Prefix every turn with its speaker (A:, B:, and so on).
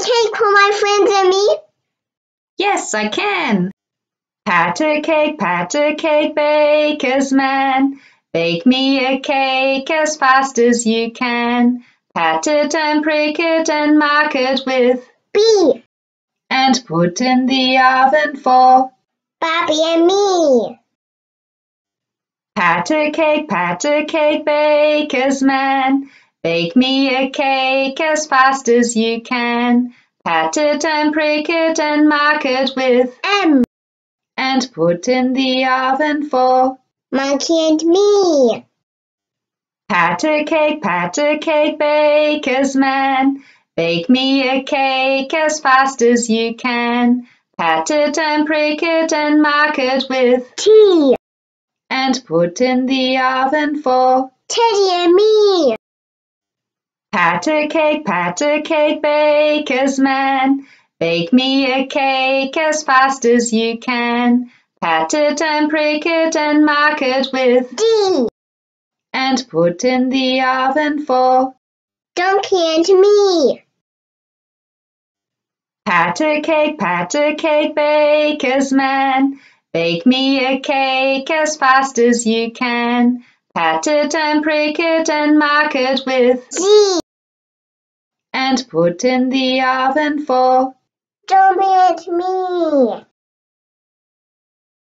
A: cake for my friends and me?
B: Yes, I can. Pat a cake, baker's man. Bake me a cake as fast as you can. Pat it and prick it and mark it with
A: B.
B: And put in the oven for
A: Bobby and me.
B: Pat a cake, baker's man. Bake me a cake as fast as you can. Pat it and prick it and mark it with
A: M.
B: And put in the oven for
A: Monkey and me.
B: Pat a cake, baker's man. Bake me a cake as fast as you can. Pat it and prick it and mark it with
A: T.
B: And put in the oven for
A: Teddy and me.
B: Pat a cake, baker's man. Bake me a cake as fast as you can. Pat it and prick it and mark it with
A: D.
B: And put in the oven for
A: Donkey and me.
B: Pat a cake, baker's man. Bake me a cake as fast as you can. Pat it and prick it and mark it with
A: G.
B: And put in the oven for
A: Don't be at me.